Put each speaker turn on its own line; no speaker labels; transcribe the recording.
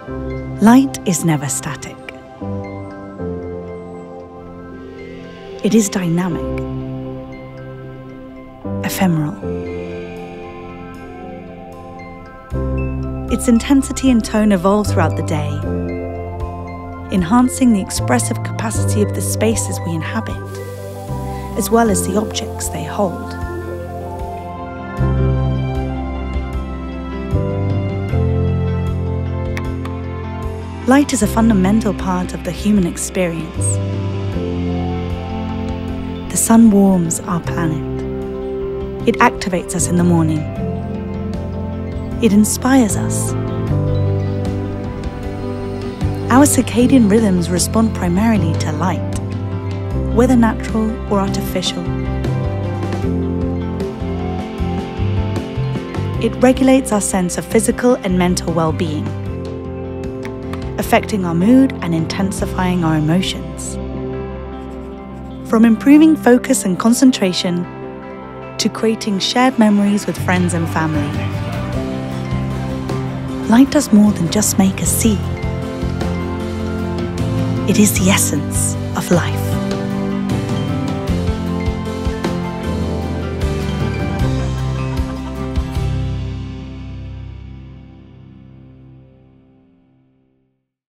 Light is never static. It is dynamic, ephemeral. Its intensity and tone evolve throughout the day, enhancing the expressive capacity of the spaces we inhabit, as well as the objects they hold. Light is a fundamental part of the human experience. The sun warms our planet. It activates us in the morning. It inspires us. Our circadian rhythms respond primarily to light, whether natural or artificial. It regulates our sense of physical and mental well-being, affecting our mood and intensifying our emotions. From improving focus and concentration to creating shared memories with friends and family. Light does more than just make us see. It is the essence of life.